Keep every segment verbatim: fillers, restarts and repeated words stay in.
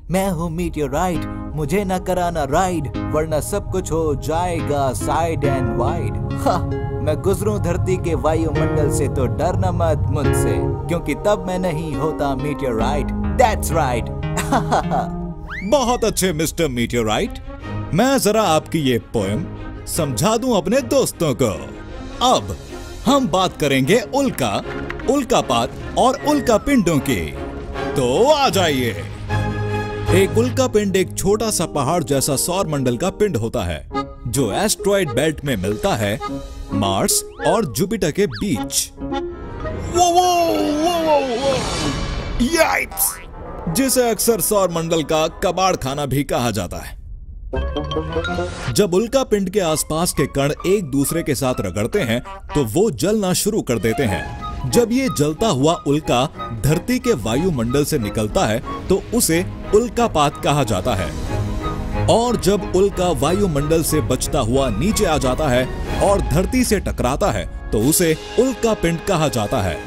मैं हूँ मीटियोराइट, मुझे न कराना राइड, वरना सब कुछ हो जाएगा साइड एंड वाइड। मैं गुजरूं धरती के वायुमंडल से तो डरना मत मुझसे, क्योंकि तब मैं नहीं होता मीटियोराइट। That's right. बहुत अच्छे मिस्टर मीटियोराइट, मैं जरा आपकी ये पोएम समझा दूं अपने दोस्तों को। अब हम बात करेंगे उल्का, उल्कापात और उल्कापिंडों की। तो आ जाइए। एक उल्कापिंड एक छोटा सा पहाड़ जैसा सौर मंडल का पिंड होता है जो एस्ट्रॉयड बेल्ट में मिलता है मार्स और जुपिटर के बीच। वो वो वो वो वो याइप्स! जिसे अक्सर सौर मंडल का कबाड़ खाना भी कहा जाता है। जब उल्कापिंड के आसपास के कण एक दूसरे के साथ रगड़ते हैं तो वो जलना शुरू कर देते हैं। जब ये जलता हुआ उल्का धरती के वायुमंडल से निकलता है तो उसे उल्कापात कहा जाता है। और जब उल्का वायुमंडल से बचता हुआ नीचे आ जाता है और धरती से टकराता है तो उसे उल्कापिंड कहा जाता है।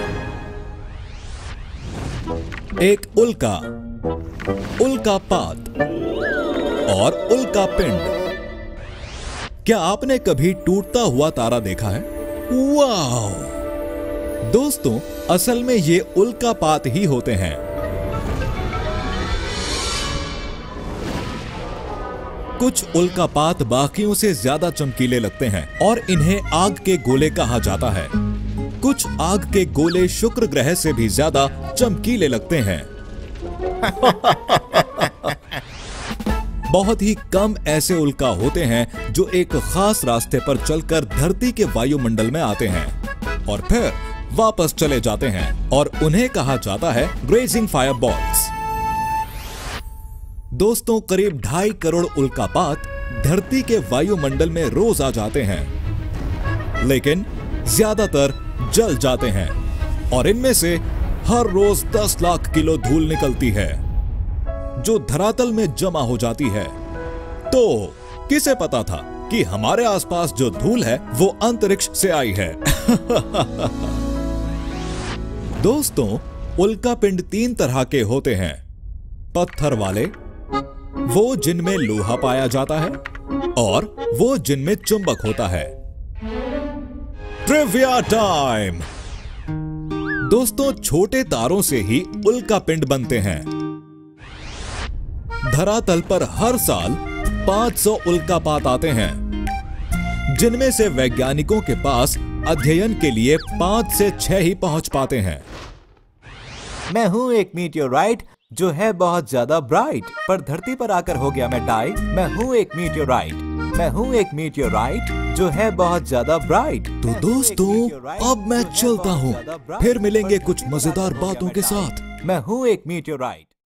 एक उल्का, उल्कापात और उल्कापिंड। क्या आपने कभी टूटता हुआ तारा देखा है? वाह! दोस्तों, असल में ये उल्कापात ही होते हैं। कुछ उल्कापात बाकियों से ज्यादा चमकीले लगते हैं और इन्हें आग के गोले कहा जाता है। कुछ आग के गोले शुक्र ग्रह से भी ज्यादा चमकीले लगते हैं। बहुत ही कम ऐसे उल्का होते हैं जो एक खास रास्ते पर चलकर धरती के वायुमंडल में आते हैं और फिर वापस चले जाते हैं, और उन्हें कहा जाता है ग्रेजिंग फायरबॉल्स। दोस्तों, करीब ढाई करोड़ उल्कापात धरती के वायुमंडल में रोज आ जाते हैं, लेकिन ज्यादातर जल जाते हैं और इनमें से हर रोज दस लाख किलो धूल निकलती है जो धरातल में जमा हो जाती है। तो किसे पता था कि हमारे आसपास जो धूल है वो अंतरिक्ष से आई है। दोस्तों, उल्कापिंड तीन तरह के होते हैं। पत्थर वाले, वो जिनमें लोहा पाया जाता है, और वो जिनमें चुंबक होता है। Trivia time. दोस्तों, छोटे तारों से ही उल्कापिंड बनते हैं। धरातल पर हर साल पाँच सौ उल्कापात आते हैं, जिनमें से वैज्ञानिकों के पास अध्ययन के लिए पांच से छह ही पहुंच पाते हैं। मैं हूँ एक मीटियोराइट जो है बहुत ज्यादा ब्राइट, पर धरती पर आकर हो गया मैं डाई। मैं हूँ एक मीटियोराइट, मैं हूँ एक मीटियोराइट जो है बहुत ज्यादा ब्राइट। तो दोस्तों, अब मैं चलता हूँ, फिर मिलेंगे कुछ मजेदार बातों के साथ। मैं हूँ एक मीटियोराइट।